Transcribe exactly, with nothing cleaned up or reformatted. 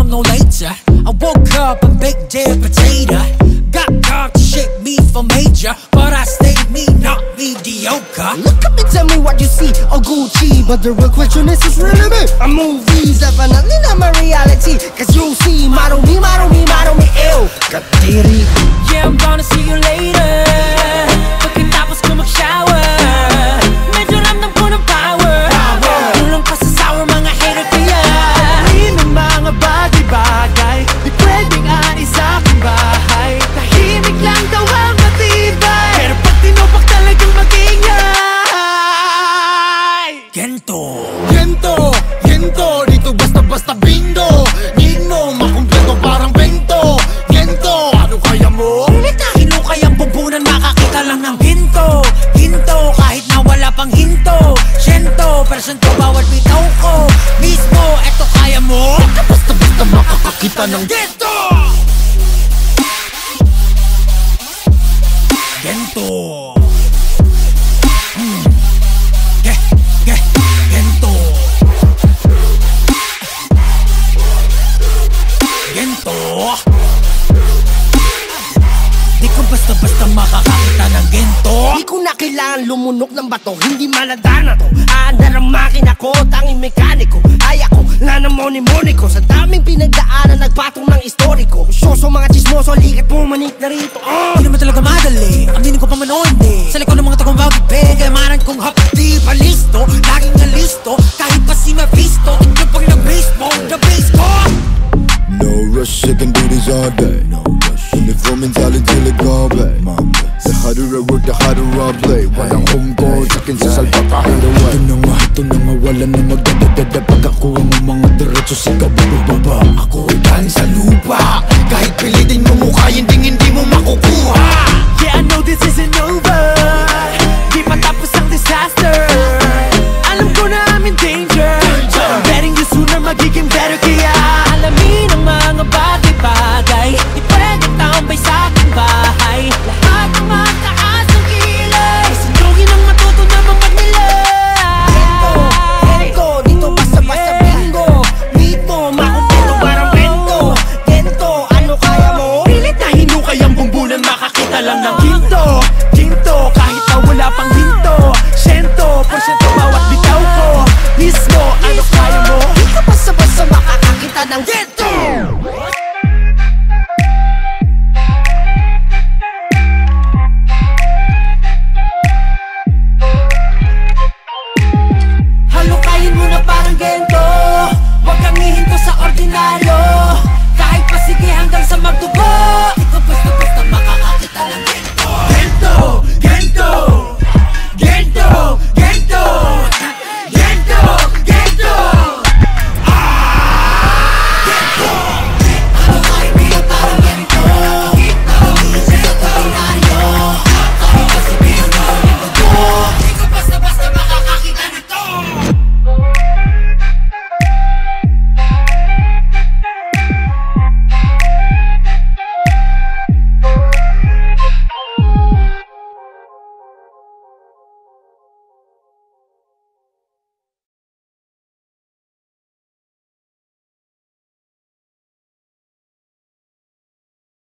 come no later. I woke up a baked dead potato. Got God to shape me for major, but I stay me, not mediocre. Look up and tell me what you see, oh Gucci. But the real question is, is really me? A movie's definitely not my reality. Cause you see, model me, model me, model me, ew. Katiri. Yeah, I'm gonna see you later. Pagkatapos ko mag-shower, medyo ramdam ko ng power. Tulong pa sa sour mga hater kaya Hindi ng mga bagay-bagay di pwedeng anis sa aking bahay. Tahimik lang daw ang matibay, pero pag tinupak talagang magingay. Gento, Gento, Gento, dito basta-basta bindo. Need mo, makumpleto parang bento. Gento, ano kaya mo? hinukay ang bumbunan, makakita lang ng ginto. Ginto, kahit na wala pang hinto. Gento, persento, bawal bitaw ko. Mismo, eto kaya mo? Basta-basta makakakita ng Gento. Gento. Mm. Ge, ge, Gento. Gento. Di ko basta-basta makakakita ng gento. Di ko na kailangan lumunok ng bato, hindi maladana to. Aandar ang makina ko, tanging mekaniko. Ay ako, na namoni-moni ko. Sa daming pinagdaanan, nagpatong ng istoriko. Syoso mga chismoso, likat pumanik na rito. uh. Di naman talaga madali, aminin ko pa man o hindi. Sa likod ng mga takong bagay, kayamanan kong hap. Di pa listo, laging na listo. Kahit pa si Mephisto, tignan pag nag-baseball, the base ko. No rush, I can do this all day. No rush. Uniform mentality till it go back. The harder I work, the harder I play. Walang home goal, sakin sa salpa kahit away. Ito na nga, ito na nga, wala na magdadadada. Pag ako ang mga diretso, sigaw bababa. Ako ay galing sa lupa, kahit pilitin mo mukha, hindi hindi mo makukuha. Yeah, I know this isn't over. Di pa tapos ang disaster. Alam ko na I'm in danger. I'm betting you sooner magiging better. Kaya alamin ang mga bagay-bagay di pwede tambay sa aking bahay. Lahat ng mataas ang kilay, sinugin ang matuto na mamagmilay. Gento, Gento, dito basta-basta bingo. Meet mo, makumpleto parang bento. Gento, ano kaya mo? Pilit na hinukay ang bumbunan, makakita lang ng ginto.